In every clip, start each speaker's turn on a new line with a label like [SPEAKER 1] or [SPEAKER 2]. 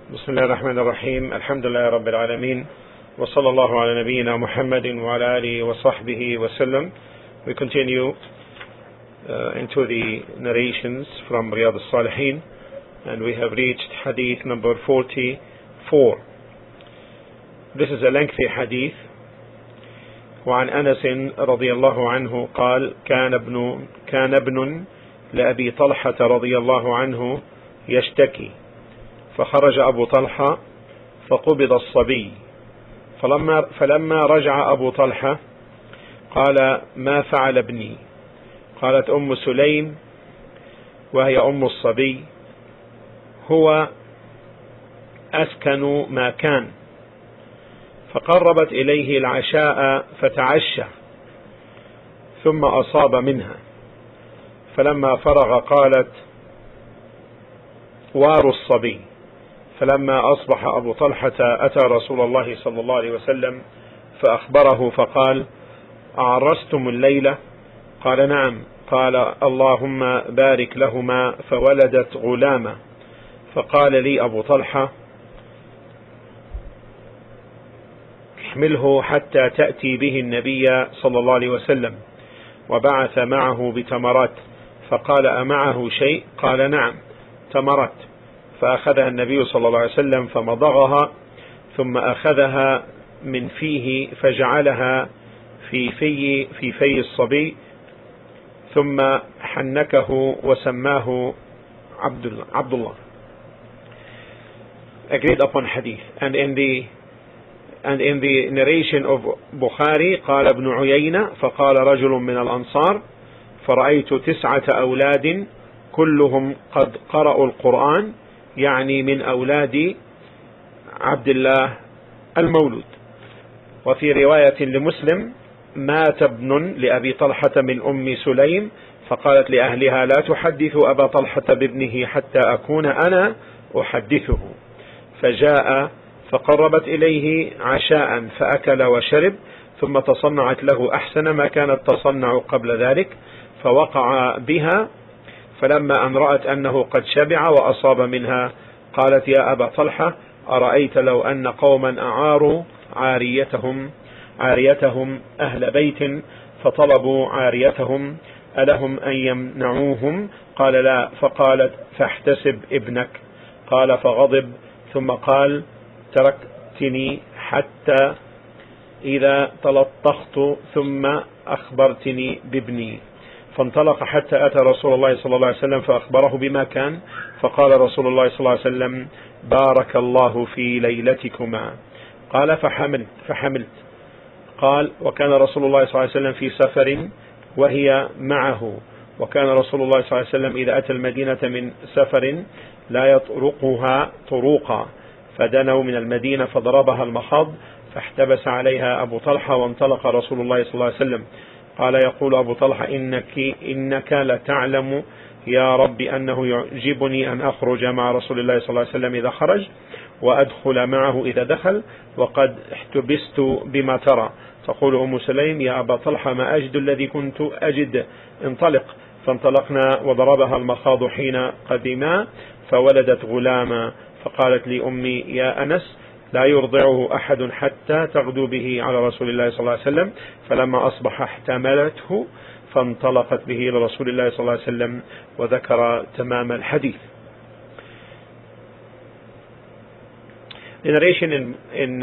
[SPEAKER 1] بسم الله الرحمن الرحيم. الحمد لله رب العالمين، وصلى الله على نبينا محمد وعلى آله وصحبه وسلم. We continue into the narrations from Riyadh al-Salihin, and we have reached hadith number 44. This is a lengthy hadith. وعن أنس رضي الله عنه قال كان ابن لأبي طلحة رضي الله عنه يشتكي، فخرج أبو طلحة فقبض الصبي، فلما رجع أبو طلحة قال: ما فعل ابني؟ قالت أم سليم وهي أم الصبي: هو أسكن ما كان. فقربت إليه العشاء فتعشى، ثم أصاب منها، فلما فرغ قالت: وار الصبي. فلما أصبح أبو طلحة أتى رسول الله صلى الله عليه وسلم فأخبره فقال: أعرستم الليلة؟ قال: نعم. قال: اللهم بارك لهما. فولدت غلاما. فقال لي أبو طلحة: احمله حتى تأتي به النبي صلى الله عليه وسلم. وبعث معه بتمرات، فقال: أمعه شيء؟ قال: نعم، تمرات. فأخذها النبي صلى الله عليه وسلم فمضغها، ثم أخذها من فيه فجعلها في في الصبي، ثم حنكه وسماه عبد الله. Agreed upon hadith. And in the narration of Bukhari, قال ابن عيينة: فقال رجل من الأنصار: فرأيت 9 أولاد كلهم قد قرأوا القرآن، يعني من أولاد عبد الله المولود. وفي رواية لمسلم: مات ابن لأبي طلحة من أم سليم، فقالت لأهلها: لا تحدثوا أبا طلحة بابنه حتى أكون أنا أحدثه. فجاء فقربت إليه عشاء فأكل وشرب، ثم تصنعت له أحسن ما كانت تصنع قبل ذلك، فوقع بها. فلما أن رأت أنه قد شبع وأصاب منها قالت: يا أبا طلحة، أرأيت لو أن قوما أعاروا عاريتهم أهل بيت فطلبوا عاريتهم، ألهم أن يمنعوهم؟ قال: لا. فقالت: فاحتسب ابنك. قال: فغضب، ثم قال: تركتني حتى إذا تلطخت، ثم أخبرتني بابني. فانطلق حتى أتى رسول الله صلى الله عليه وسلم فأخبره بما كان، فقال رسول الله صلى الله عليه وسلم: بارك الله في ليلتكما. قال: فحملت. قال: وكان رسول الله صلى الله عليه وسلم في سفر وهي معه، وكان رسول الله صلى الله عليه وسلم إذا أتى المدينة من سفر لا يطرقها طروقا، فدنوا من المدينة فضربها المخاض، فاحتبس عليها أبو طلحة، وانطلق رسول الله صلى الله عليه وسلم. قال: يقول أبو طلحة: إنك لتعلم يا رب أنه يعجبني أن أخرج مع رسول الله صلى الله عليه وسلم إذا خرج، وأدخل معه إذا دخل، وقد احتبست بما ترى. تقول أم سليم: يا أبا طلحة، ما أجد الذي كنت أجد، انطلق. فانطلقنا وضربها المخاض حين قدما، فولدت غلاما. فقالت لي أمي: يا أنس، لا يرضعه أحد حتى تغدو به على رسول الله صلى الله عليه وسلم. فلما أصبح احتملته، فانطلقت به إلى رسول الله صلى الله عليه وسلم، وذكر تمام الحديث. The narration in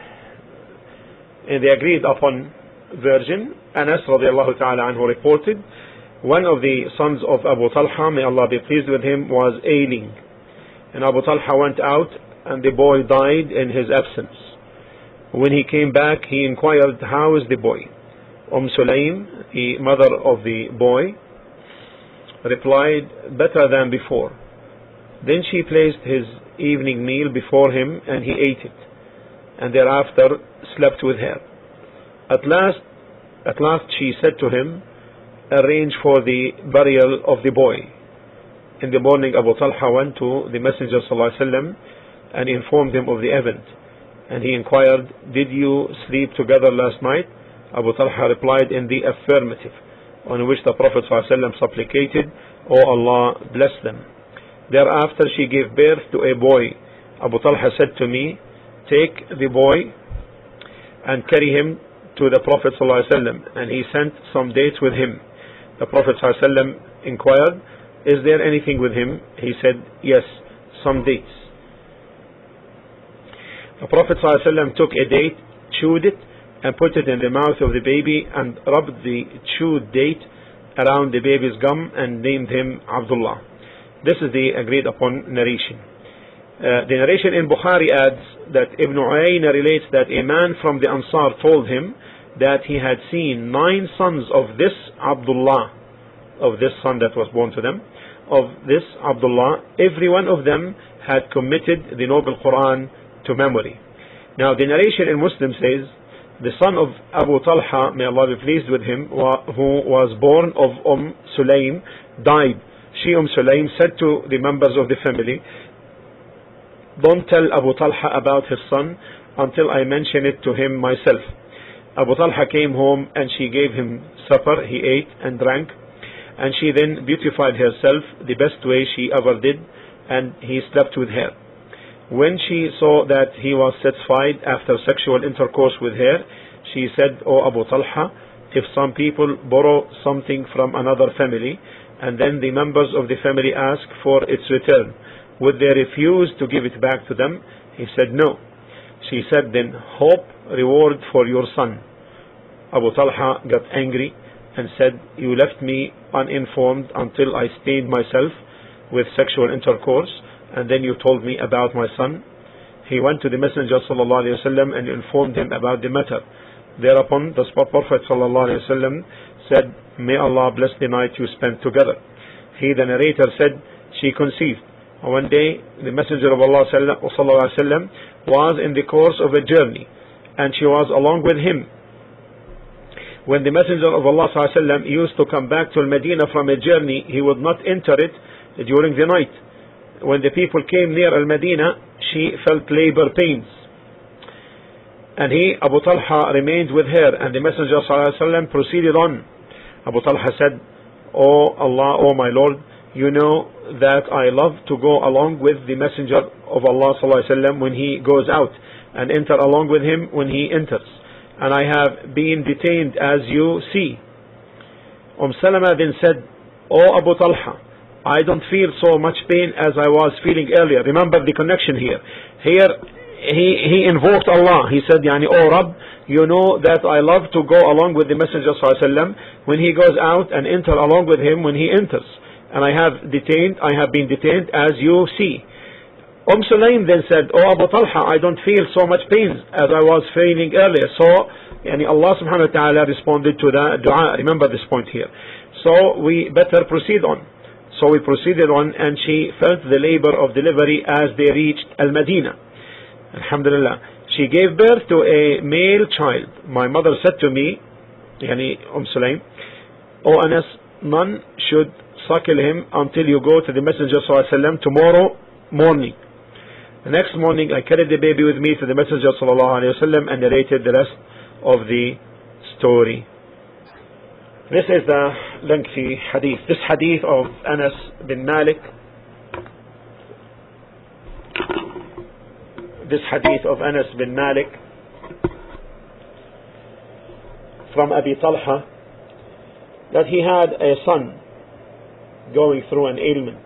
[SPEAKER 1] the agreed upon version, Anas radiallahu ta'ala anhu reported, one of the sons of Abu Talha, may Allah be pleased with him, was ailing, and Abu Talha went out, and the boy died in his absence. When he came back, he inquired, how is the boy? Sulaim, the mother of the boy, replied, better than before. Then she placed his evening meal before him, and he ate it, and thereafter slept with her. At last she said to him, arrange for the burial of the boy. In the morning, Abu Talha went to the Messenger ﷺ and informed him of the event. And he inquired, did you sleep together last night? Abu Talha replied in the affirmative, on which the Prophet ﷺ supplicated, O Allah, bless them. Thereafter she gave birth to a boy. Abu Talha said to me, take the boy and carry him to the Prophet ﷺ, and he sent some dates with him. The Prophet ﷺ inquired, is there anything with him? He said, yes, some dates. The Prophet ﷺ took a date, chewed it, and put it in the mouth of the baby and rubbed the chewed date around the baby's gum and named him Abdullah. This is the agreed upon narration. The narration in Bukhari adds that Ibn Uyayna relates that a man from the Ansar told him that he had seen 9 sons of this Abdullah, of this son that was born to them, of this Abdullah. Every one of them had committed the Noble Quran to memory. Now the narration in Muslim says, the son of Abu Talha, may Allah be pleased with him, who was born of Sulaym, died. She, Sulaym, said to the members of the family, don't tell Abu Talha about his son until I mention it to him myself. Abu Talha came home and she gave him supper. He ate and drank, and she then beautified herself the best way she ever did, and he slept with her. When she saw that he was satisfied after sexual intercourse with her, she said, O Abu Talha, if some people borrow something from another family and then the members of the family ask for its return, would they refuse to give it back to them? He said, no. She said, then hope reward for your son. Abu Talha got angry and said, you left me uninformed until I stained myself with sexual intercourse, and then you told me about my son. He went to the Messenger ﷺ and informed him about the matter. Thereupon the Prophet ﷺ said, may Allah bless the night you spent together. He, the narrator, said, she conceived. One day the Messenger of Allah ﷺ was in the course of a journey, and she was along with him. When the Messenger of Allah ﷺ used to come back to Al-Madinah from a journey, he would not enter it during the night. When the people came near Al-Madinah, she felt labor pains, and he, Abu Talha, remained with her, and the Messenger ﷺ proceeded on. Abu Talha said, O Allah, O my Lord, you know that I love to go along with the Messenger of Allah ﷺ when he goes out, and enter along with him when he enters, and I have been detained as you see. Salama then said, O Abu Talha, I don't feel so much pain as I was feeling earlier. Remember the connection here. Here he invoked Allah. He said, Yani, O Rabb, you know that I love to go along with the Messenger ﷺ when he goes out, and enter along with him when he enters, and I have been detained as you see. Sulaym then said, O Abu Talha, I don't feel so much pain as I was feeling earlier. So yani Allah subhanahu wa ta'ala responded to the dua. Remember this point here. So we better proceed on. So we proceeded on, and she felt the labor of delivery as they reached Al-Madinah. Alhamdulillah. She gave birth to a male child. My mother said to me, yani Sulaym, O Anas, none should suckle him until you go to the Messenger ﷺ tomorrow morning. The next morning I carried the baby with me to the Messenger ﷺ and narrated the rest of the story. This is the lengthy hadith. This hadith of Anas bin Malik, from Abi Talha, that he had a son going through an ailment,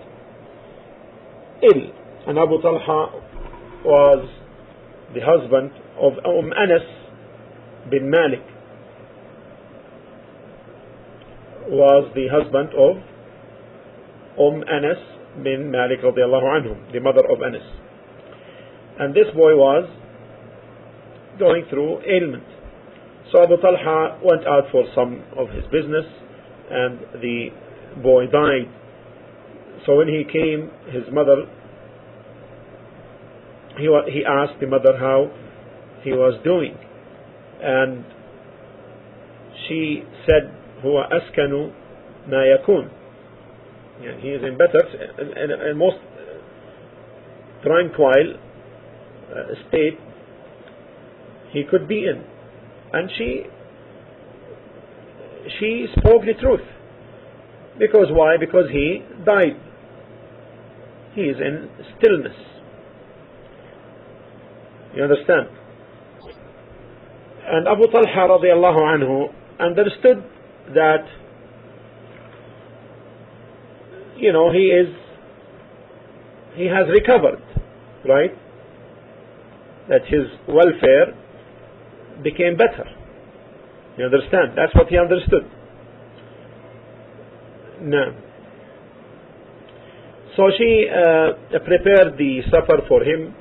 [SPEAKER 1] and Abu Talha was the husband of Anas bin Malik, was the husband of Anas bin Malik radiallahu anhu, the mother of Anas. And this boy was going through ailment. So Abu Talha went out for some of his business, and the boy died. So when he came, his mother, he asked the mother how he was doing, and she said, huwa askanu ma yakun. He is in better and most tranquil state he could be in. And she spoke the truth. Because why? Because he died. He is in stillness. You understand? And Abu Talha radiallahu anhu understood that, you know, he has recovered, right? That his welfare became better. You understand? That's what he understood. No. So she prepared the supper for him,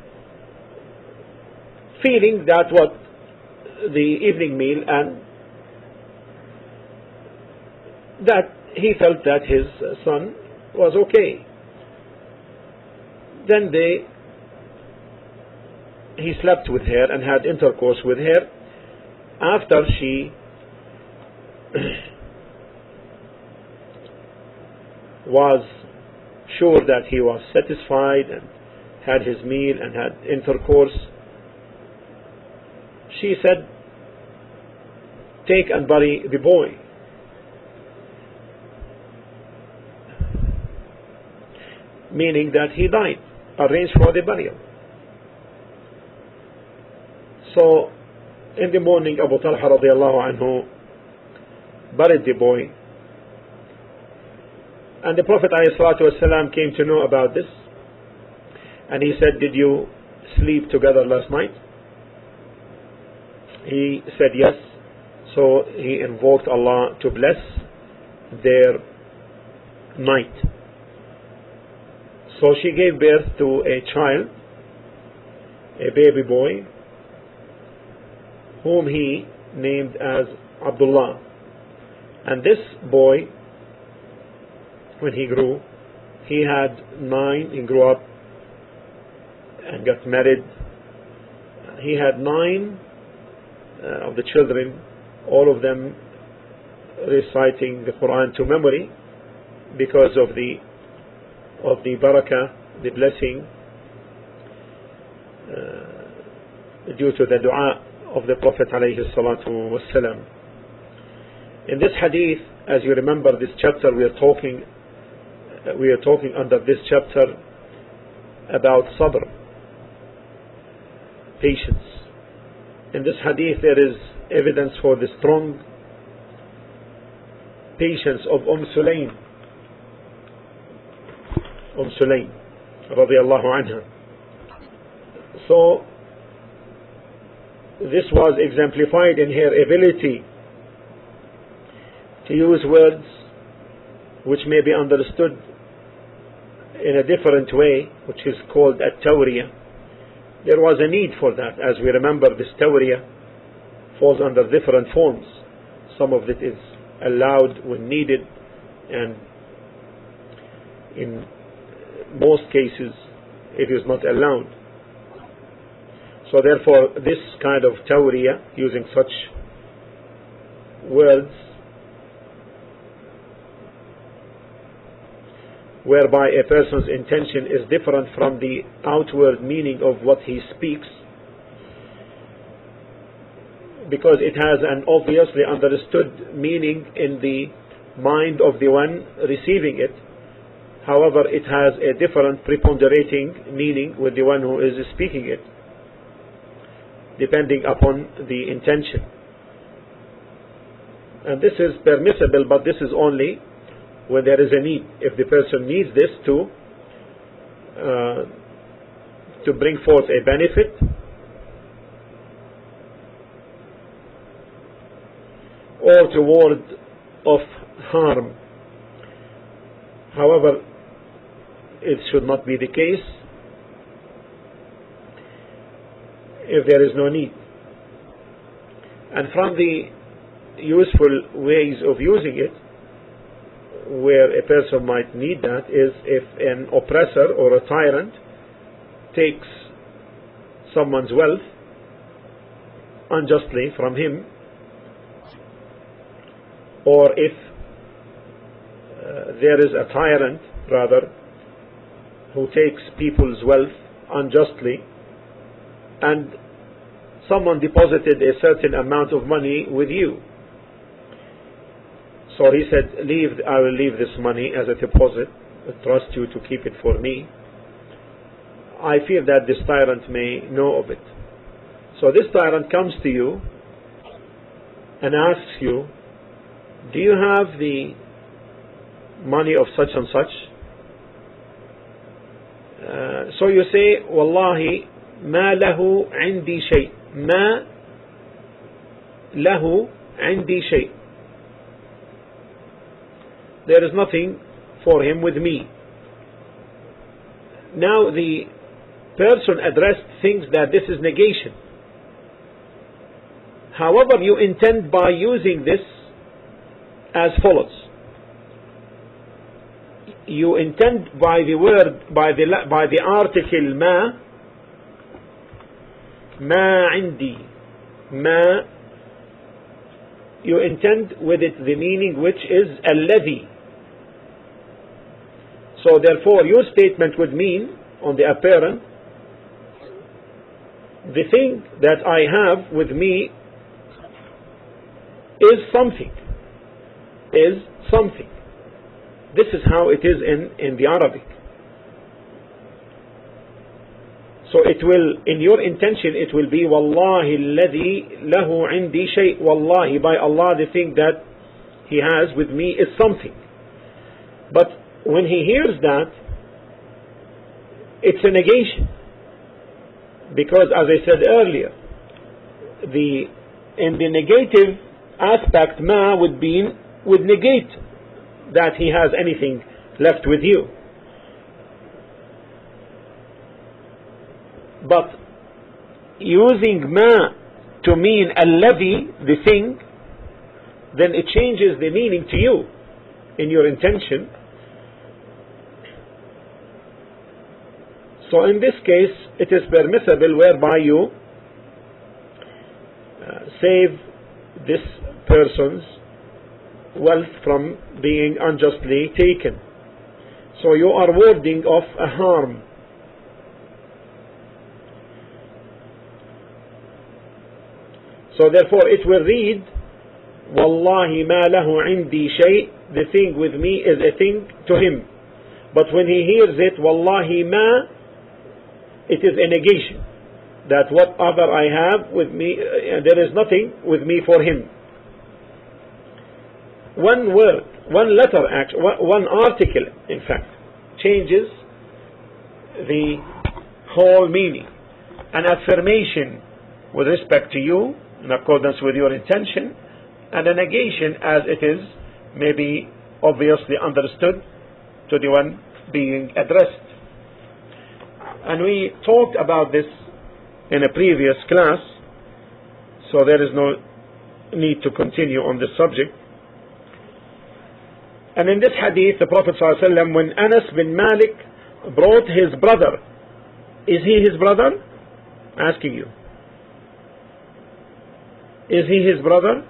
[SPEAKER 1] feeling that what the evening meal, and that he felt that his son was okay. Then he slept with her and had intercourse with her after she was sure that he was satisfied and had his meal and had intercourse. She said, take and bury the boy. Meaning that he died. Arrange for the burial. So in the morning, Abu Talha radiallahu anhu buried the boy, and the Prophet ﷺ came to know about this, and he said, did you sleep together last night? He said yes. So he invoked Allah to bless their night. So she gave birth to a child, a baby boy, whom he named as Abdullah. And this boy, when he grew, he grew up and got married. He had 9 of the children, all of them reciting the Quran to memory because of the barakah, the blessing, due to the dua of the Prophet alayhi salatu wasalam. In this hadith, as you remember, this chapter we are talking under this chapter about sabr, patience. In this hadith there is evidence for the strong patience of Sulaym radiyallahu anha. So this was exemplified in her ability to use words which may be understood in a different way, which is called at-tawriya. There was a need for that. As we remember, this tawriya falls under different forms. Some of it is allowed when needed, and in most cases it is not allowed. So therefore this kind of tawriya, using such words whereby a person's intention is different from the outward meaning of what he speaks, because it has an obviously understood meaning in the mind of the one receiving it. However, it has a different preponderating meaning with the one who is speaking it, depending upon the intention. And this is permissible, but this is only when there is a need. If the person needs this to bring forth a benefit, or to ward off harm. However, it should not be the case if there is no need. And from the useful ways of using it, where a person might need that, is if an oppressor or a tyrant takes someone's wealth unjustly from him, or if there is a tyrant rather who takes people's wealth unjustly, and someone deposited a certain amount of money with you. So he said, I will leave this money as a deposit, I trust you to keep it for me. I fear that this tyrant may know of it. So this tyrant comes to you and asks you, do you have the money of such and such? So you say, Wallahi, ma lahu indi shay. Ma lahu indi shay. There is nothing for him with me. Now the person addressed thinks that this is negation. However, you intend by using this as follows. You intend by the word, by the article ma indi, ma, you intend with it the meaning which is alladhi. So therefore your statement would mean, on the apparent, the thing that I have with me is something. Is something. This is how it is in the Arabic. So it will, in your intention, it will be Wallahi alladhi lahu indi shay. Wallahi, by Allah, the thing that he has with me is something. But when he hears that, it's a negation. Because as I said earlier, in the negative aspect, ma would negate that he has anything left with you. But using ma to mean alladhi, the thing, then it changes the meaning to you in your intention. So in this case, it is permissible whereby you save this person's wealth from being unjustly taken. So you are warding off a harm. So therefore it will read, Wallahi ma lahu indi shay, the thing with me is a thing to him. But when he hears it, Wallahi ma, it is a negation. That whatever I have with me, there is nothing with me for him. One word, one letter, one article, in fact, changes the whole meaning. An affirmation with respect to you, in accordance with your intention, and a negation as it is maybe obviously understood to the one being addressed. And we talked about this in a previous class, so there is no need to continue on this subject. And in this hadith, the Prophet ﷺ, when Anas bin Malik brought his brother, is he his brother? Asking you. Is he his brother?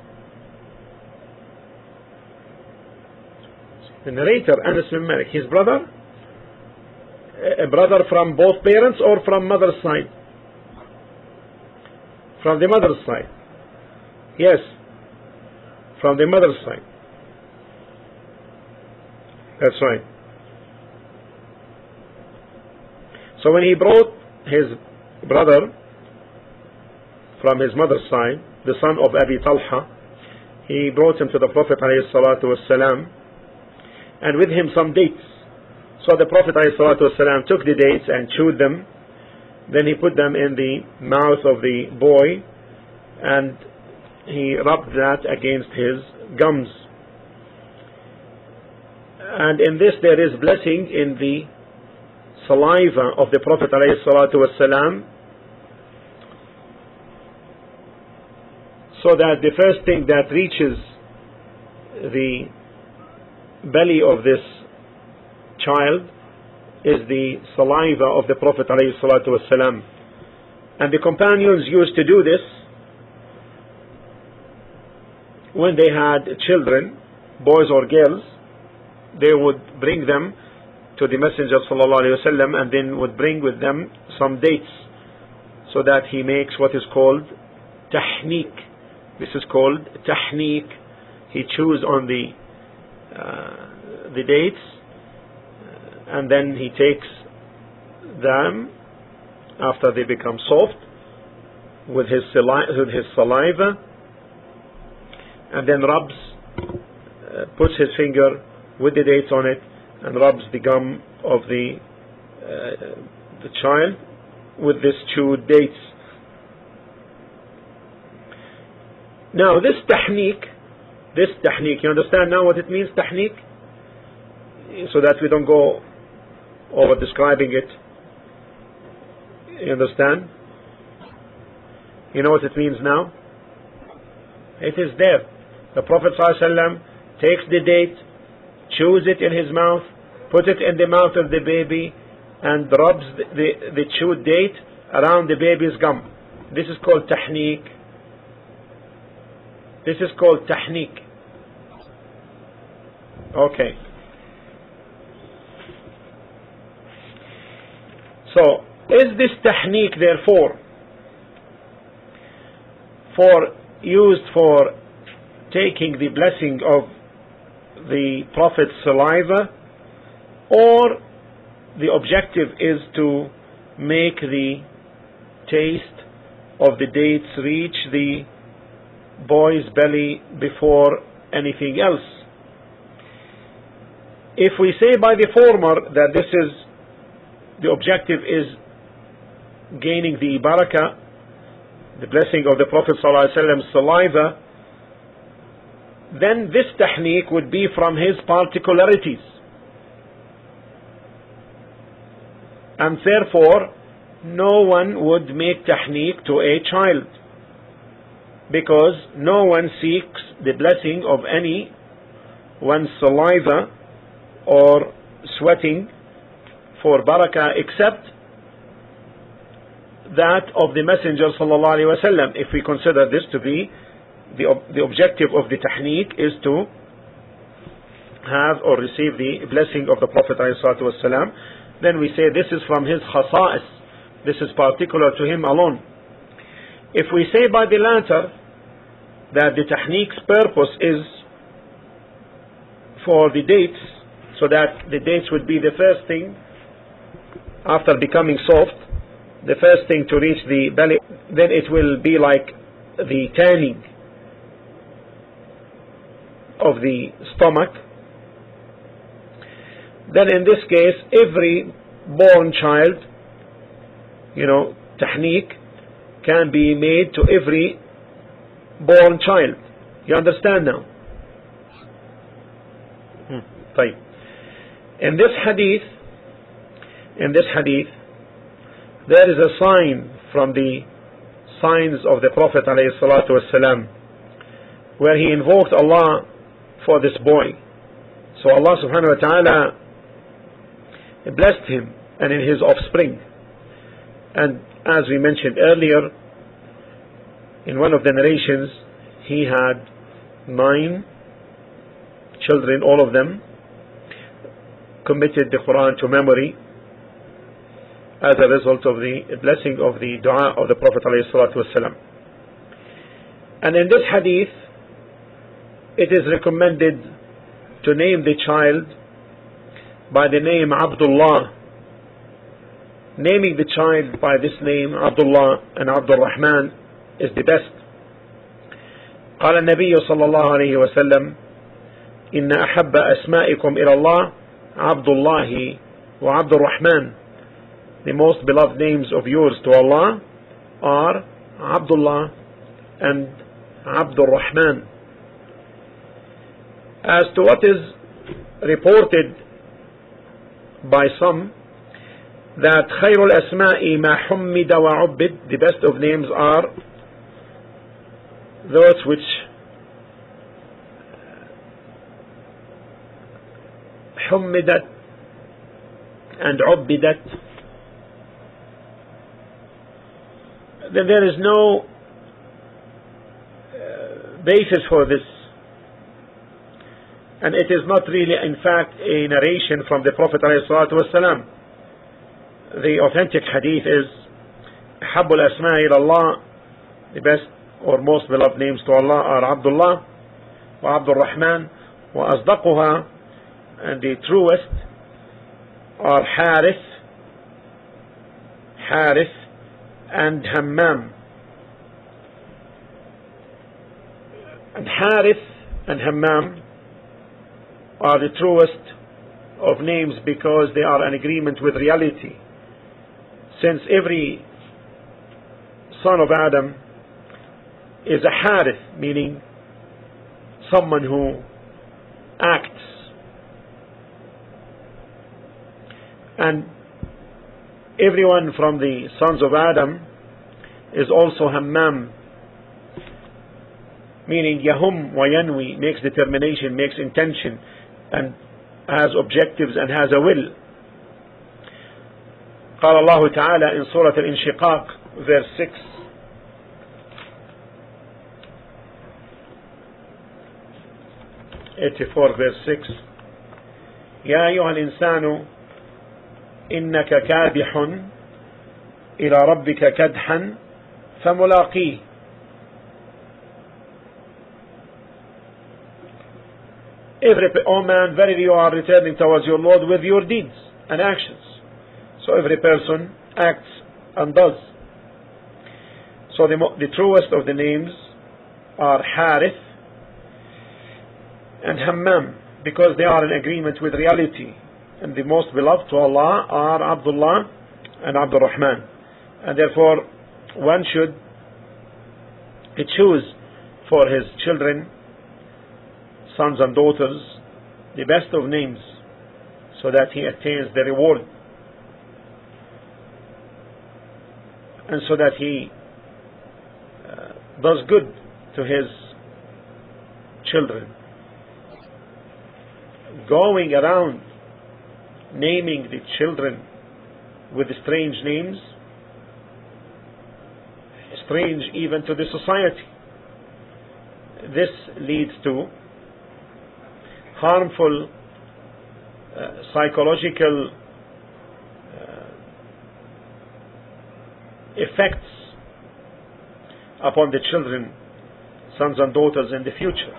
[SPEAKER 1] The narrator, Anas bin Malik, his brother? A brother from both parents or from mother's side? From the mother's side. Yes, from the mother's side. That's right. So when he brought his brother from his mother's side, the son of Abi Talha, he brought him to the Prophet ﷺ, and with him some dates. So the Prophet ﷺ took the dates and chewed them. Then he put them in the mouth of the boy and he rubbed that against his gums. And in this there is blessing in the saliva of the Prophet ﷺ, so that the first thing that reaches the belly of this child is the saliva of the Prophet ﷺ. And the companions used to do this when they had children, boys or girls. They would bring them to the Messenger ﷺ and then would bring with them some dates, so that he makes what is called tahniq. This is called tahniq. He chews on the dates, and then he takes them after they become soft with his saliva, and then rubs, puts his finger with the dates on it and rubs the gum of the child with this chewed dates. Now this tahniq, you understand now what it means, tahniq? So that we don't go over describing it. You understand? You know what it means now? It is there. The Prophet ﷺ takes the date, chews it in his mouth, puts it in the mouth of the baby, and rubs the chewed date around the baby's gum. This is called tahniq. This is called tahniq. Okay. So, is this tahniq therefore used for taking the blessing of the Prophet's saliva, or the objective is to make the taste of the dates reach the boy's belly before anything else? If we say by the former that this is the objective is gaining the barakah, the blessing of the Prophet ﷺ's saliva, then this tahniq would be from his particularities, and therefore no one would make tahniq to a child, because no one seeks the blessing of any one's saliva or sweating for barakah except that of the Messenger sallallahu alaihi wasallam. If we consider this to be the objective of the tahniq is to have or receive the blessing of the Prophet ﷺ, then we say this is from his khasa'is, this is particular to him alone. If we say by the latter that the tahniq's purpose is for the dates, so that the dates would be the first thing after becoming soft, the first thing to reach the belly, then it will be like the tanning of the stomach. Then in this case, every born child, tahniq can be made to every born child. You understand now? طيب. In this hadith, there is a sign from the signs of the Prophet ﷺ, where he invoked Allah for this boy. So Allah subhanahu wa ta'ala blessed him and in his offspring. And as we mentioned earlier, in one of the narrations, he had 9 children, all of them committed the Quran to memory as a result of the blessing of the dua of the Prophet ﷺ. And in this hadith, it is recommended to name the child by the name Abdullah. Naming the child by this name Abdullah and Abdul Rahman is the best. قال النبي صلى الله عليه وسلم إن أحب أسمائكم إلى الله عبد الله وعبد الرحمن. The most beloved names of yours to Allah are Abdullah and Abdul Rahman. As to what is reported by some, that خير الأسماء ما حمد وعبد, the best of names are those which حمدت and عبدت. Then there is no basis for this, and it is not really in fact a narration from the Prophet ﷺ. The authentic hadith is أحب الأسماء إلى الله, the best or most beloved names to Allah are Abdullah wa Abdul Rahman, wa أصدقها, and the truest are Harith and Hammam. And Harith and Hammam are the truest of names because they are in agreement with reality. Since every son of Adam is a Harith, meaning someone who acts. And everyone from the sons of Adam is also Hammam, meaning Yahum wa Yanwi, makes determination, makes intention, and has objectives and has a will. قال الله تعالى in Surah Al-Inshiqaq, verse 6, verse 6, يا أيها الإنسان إنك كادح إلى ربك كدحا فملاقيه. Oh man, verily you are returning towards your Lord with your deeds and actions. So every person acts and does. So the truest of the names are Harith and Hammam, because they are in agreement with reality. And the most beloved to Allah are Abdullah and Abdul Rahman. And therefore one should choose for his children, sons and daughters, the best of names, so that he attains the reward, and so that he does good to his children. Going around naming the children with strange names, strange even to the society, this leads to harmful psychological effects upon the children, sons and daughters in the future.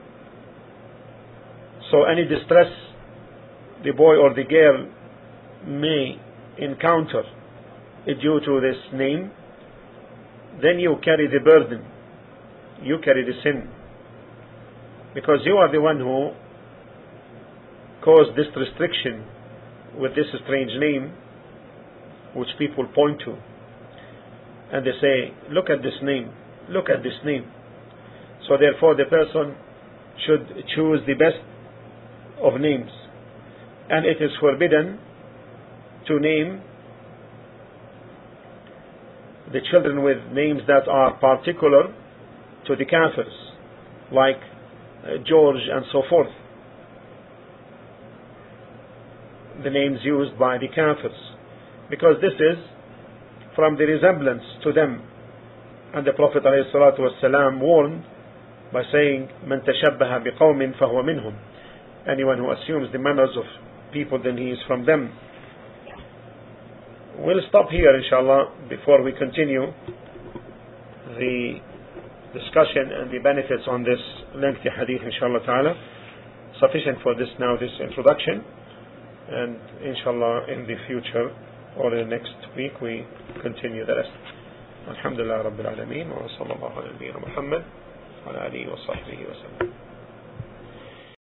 [SPEAKER 1] So any distress the boy or the girl may encounter due to this name, then you carry the burden, you carry the sin, because you are the one who caused this restriction with this strange name, which people point to, and they say, look at this name, look at this name. So therefore the person should choose the best of names, and it is forbidden to name the children with names that are particular to the Kafirs, like George and so forth, the names used by the Kafirs, because this is from the resemblance to them. And the Prophet ﷺ warned by saying, "Man tashabbaha biqawmin fahuwa minhum." Anyone who assumes the manners of people, then he is from them. We'll stop here, inshallah, before we continue the discussion and the benefits on this lengthy hadith, inshallah ta'ala. Sufficient for this now, this introduction, and inshallah in the future or in the next week we continue the rest. Alhamdulillah Rabbil Alameen, wa sallallahu ala nabiyyina Muhammad wa ala alihi wa sahbihi wa sallam.